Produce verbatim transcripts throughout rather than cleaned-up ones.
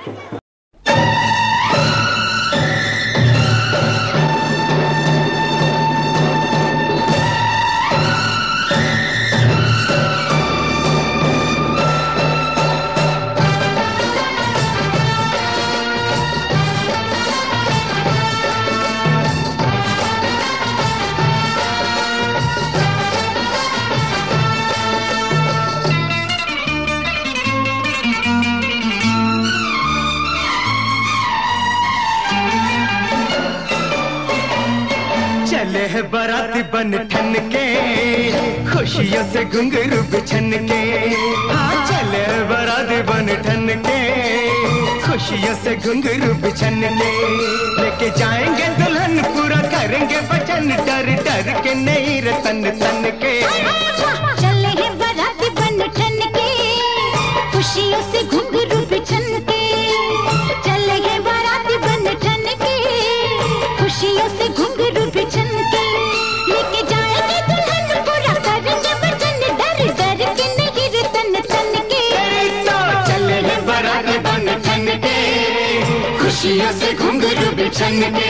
चले है बाराती बन ठन के, खुशियों से घुंघरू बिछन के। हाँ चले है बाराती बन ठन के, खुशियों से घुंघरू बिछन के। लेके जाएंगे दुल्हन पूरा करेंगे वचन, डर डर के नहीं रे तन तन के। चले है बाराती बन ठन के, खुशियों से घुंघरू बिछन के। चले है बाराती बन ठन के, खुशियों से घुंघरू बिछन के। लेके जाएंगे दुल्हन पूरा करेंगे वचन, डर डर के नहीं रे तन तन के। तो चले है बाराती बन ठन के, खुशियों से घुंघरू बिछन के।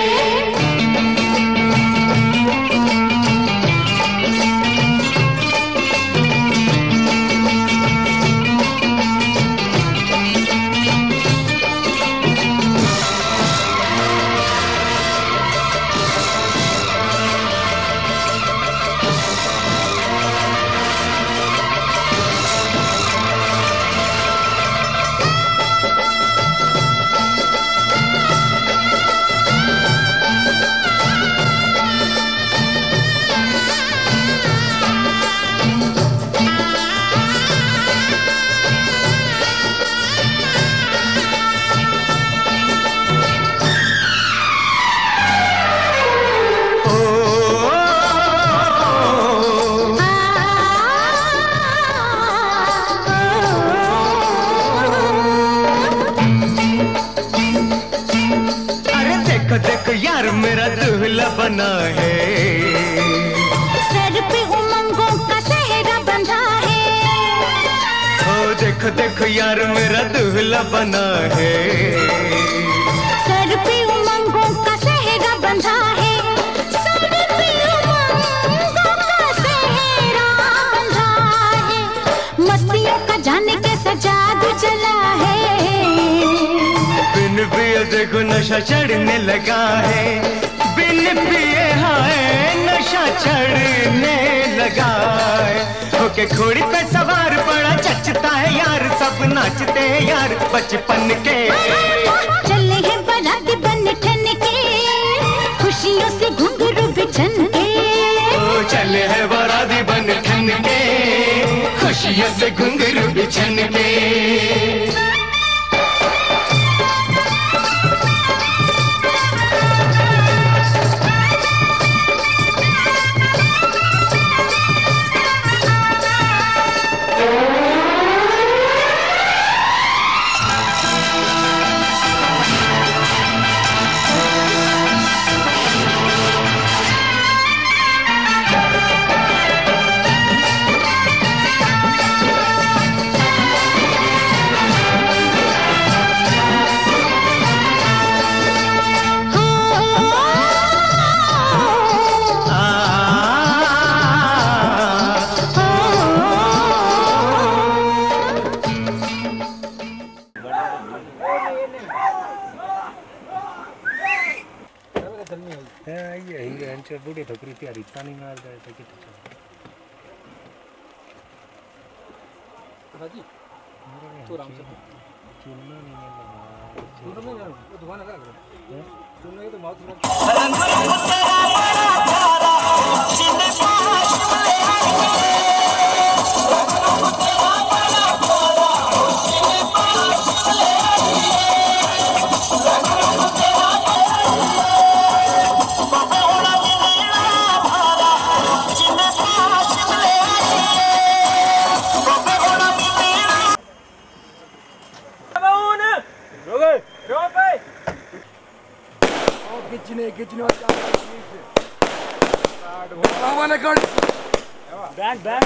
देखो यार मेरा दूल्हा बना है, सर पे उमंगों का सेहरा बंधा है। ओ देखो देखो यार मेरा दूल्हा बना है, सर पे उमंगों का सेहरा बंधा है। सर पे उमंगों का सेहरा बंधा है, मस्तियों का जाने कैसा जादू चला है। बिन पिए देखो नशा चढ़ने लगा है, बिन पिए हाय नशा चढ़ने लगा है। होके घोड़ी पे सवार बड़ा चचता है यार, सब नाचते हैं यार बचपन के। चले हैं बाराती बन ठन के, खुशियों से घुंघरू बिछन के। ओ चले हैं बाराती बन ठन के, खुशियों से घुंघरू बिछन के। बूढ़े ठोकरी प्यारी तानी मार गए थे कितने राजी तो राम से चुनना नहीं है चुनना नहीं है वो दुकान है क्या चुनना है तो माउथ किचने किचने बैग बैग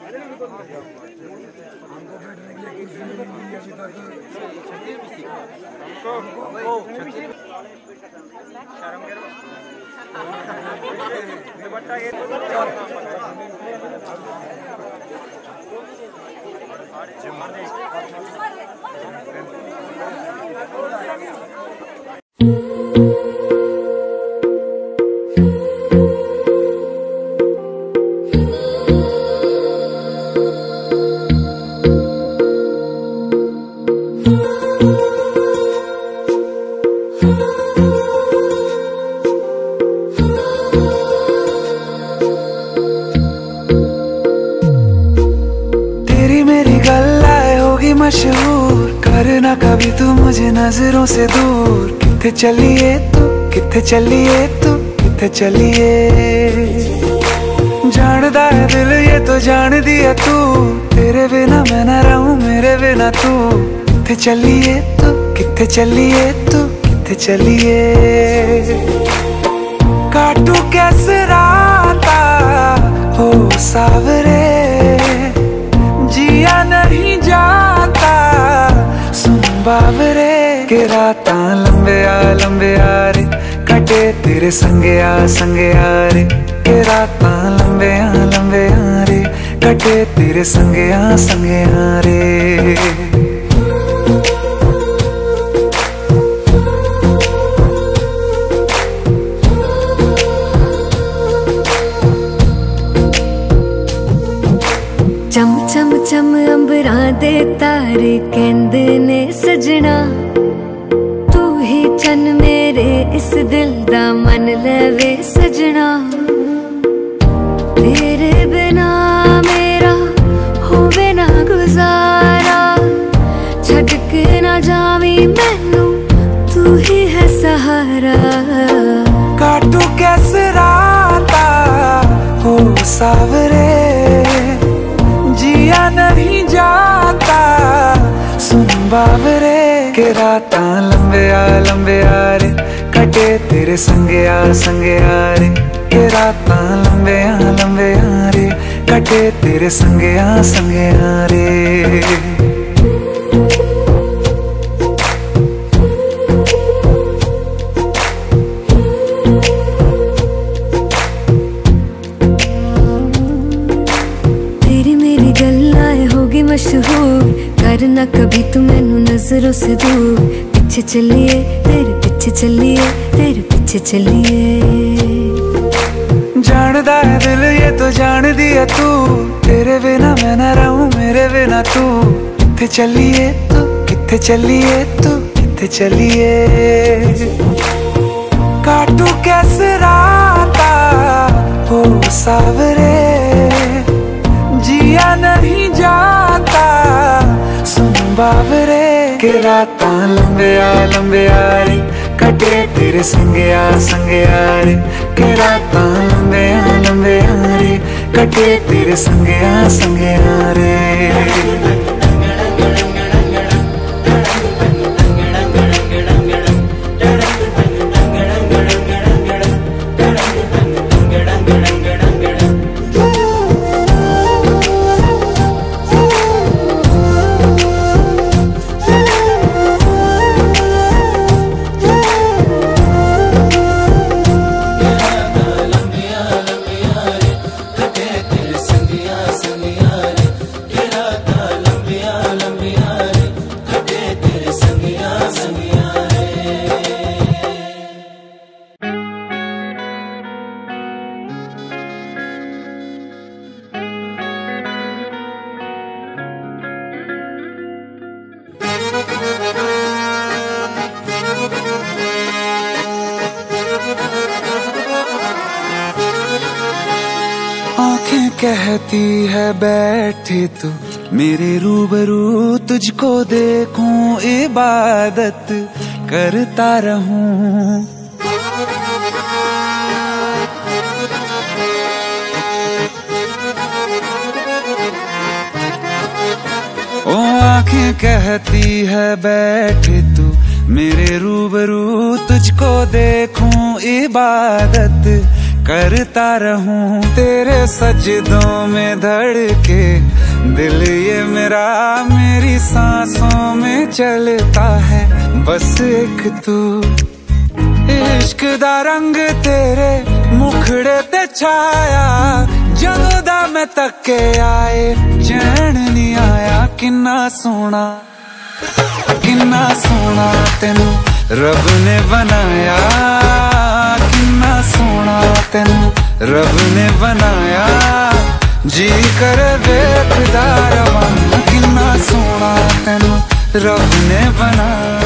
मशहूर करना कभी तू मुझे नजरों से दूर। किथे चलिए तू किथे चलिए तू किथे चलिए, जानदा है दिल ये तो जान दिया तू, तेरे बिना मैं ना रहूं मेरे बिना तू। किथे चलिए तू किथे चलिए तू किथे चलिए, काटू कैसे राता हो सावरे, जिया नहीं जाता सुन बावरे के राता लंबे आ लंबे आ रे, कटे तेरे संगे आ संगे आ रे, के राता लंबे आ लंबे आ रे, कटे तेरे संगे आ संगे आ रे। चम चम चम अंबरां दे तारे कहंदे ने सजना, तू ही चन मेरे इस दिल दा मन लवे सजना। तेरे बिना मेरा होवे ना गुजारा, छड़ के ना जावी मैनू तू ही है सहारा। काटू कैसे राता हो सावरे, जिया नहीं जाता सुन बावरे, के राता लंबे आ लंबे आ रे, कटे तेरे संगे आ संगे आ रे, के राता लंबे आ लंबे आ रे, कटे तेरे संगे आ संगे आ रे। मशहूर करना कभी तू मैनू नजरों से दूर, पीछे चलिए तेरे पीछे चलिए तेरे पीछे चलिए, जानदा है दिल ये तो जान दिया तू, तेरे बिना मैं ना रहूं मेरे बिना तू। किथे चलिए तू किथे चलिए तू किथे चलिए, काटू कैसे राता हो सावरे, जिया नहीं जाता सुन बावरे, के राता लंबे आ लंबे आ रे, कटे तेरे संगे आ संगे आ रे, के राता लंबे आ लंबे आ रे, कटे तेरे संगे आ संगे आ रे। आँखें कहती है बैठे तू मेरे रूबरू, तुझको देखूं इबादत करता रहूं। ओ आँखें कहती है बैठे तू मेरे रूबरू, तुझको देखूं इबादत करता रहूं तेरे सजदों में धड़के दिल ये मेरा मेरी सांसों में चलता है बस एक तू इश्क दा रंग तेरे मुखड़े ते छाया जदों दा मैं तके आए चैन नहीं आया किन्ना सोना किन्ना सोना तेनू रब ने बनाया किन्ना सोना तेनू रब ने बनाया जी कर वेखदा रवां किन्ना सोना तेनू रब ने बनाया।